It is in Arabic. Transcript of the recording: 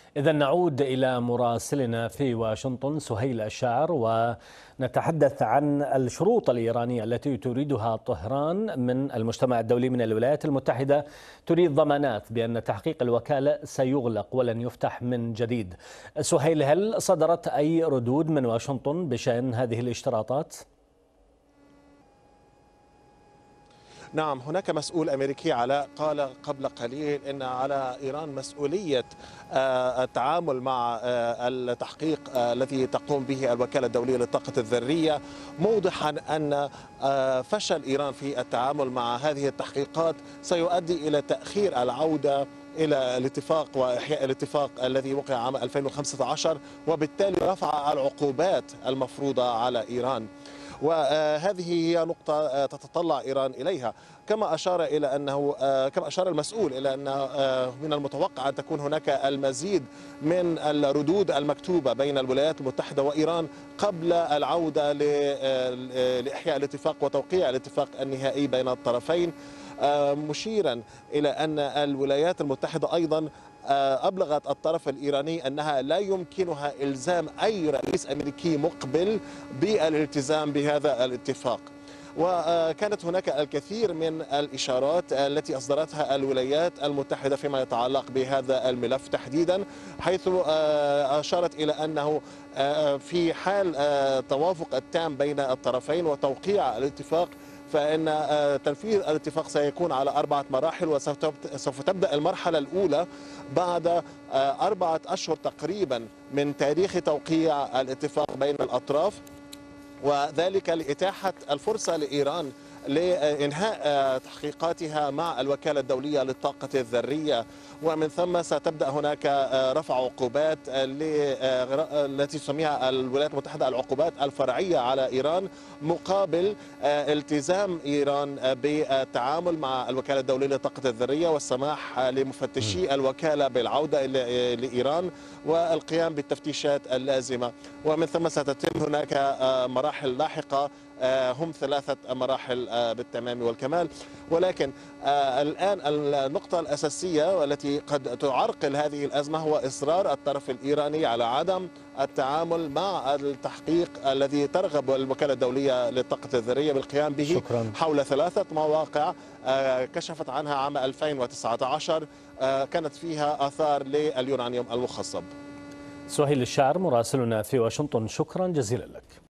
إذا نعود إلى مراسلنا في واشنطن سهيل الشاعر، ونتحدث عن الشروط الإيرانية التي تريدها طهران من المجتمع الدولي من الولايات المتحدة. تريد ضمانات بأن تحقيق الوكالة سيغلق ولن يفتح من جديد. سهيل، هل صدرت أي ردود من واشنطن بشأن هذه الاشتراطات؟ نعم، هناك مسؤول أمريكي قال قبل قليل أن على إيران مسؤولية التعامل مع التحقيق الذي تقوم به الوكالة الدولية للطاقة الذرية، موضحا أن فشل إيران في التعامل مع هذه التحقيقات سيؤدي إلى تأخير العودة إلى الاتفاق وإحياء الاتفاق الذي وقع عام 2015، وبالتالي رفع العقوبات المفروضة على إيران. وهذه هي نقطة تتطلع إيران إليها، كما أشار المسؤول إلى أن من المتوقع أن تكون هناك المزيد من الردود المكتوبة بين الولايات المتحدة وإيران قبل العودة لإحياء الاتفاق وتوقيع الاتفاق النهائي بين الطرفين، مشيرا إلى أن الولايات المتحدة أيضا أبلغت الطرف الإيراني أنها لا يمكنها إلزام أي رئيس أمريكي مقبل بالالتزام بهذا الاتفاق. وكانت هناك الكثير من الإشارات التي أصدرتها الولايات المتحدة فيما يتعلق بهذا الملف تحديدا، حيث أشارت إلى أنه في حال توافق التام بين الطرفين وتوقيع الاتفاق، فإن تنفيذ الاتفاق سيكون على 4 مراحل، وسوف تبدأ المرحلة الأولى بعد 4 أشهر تقريبا من تاريخ توقيع الاتفاق بين الأطراف، وذلك لإتاحة الفرصة لإيران لإنهاء تحقيقاتها مع الوكالة الدولية للطاقة الذرية. ومن ثم ستبدأ هناك رفع عقوبات التي تسميها الولايات المتحدة العقوبات الفرعية على إيران، مقابل التزام إيران بالتعامل مع الوكالة الدولية للطاقة الذرية والسماح لمفتشي الوكالة بالعودة لإيران والقيام بالتفتيشات اللازمة. ومن ثم ستتم هناك مراحل لاحقة، هم 3 مراحل بالتمام والكمال. ولكن الآن النقطة الأساسية والتي قد تعرقل هذه الأزمة هو إصرار الطرف الإيراني على عدم التعامل مع التحقيق الذي ترغب الوكالة الدولية للطاقة الذرية بالقيام به. شكرا. حول 3 مواقع كشفت عنها عام 2019 كانت فيها آثار لليورانيوم المخصب. سهيل الشاعر مراسلنا في واشنطن، شكرا جزيلا لك.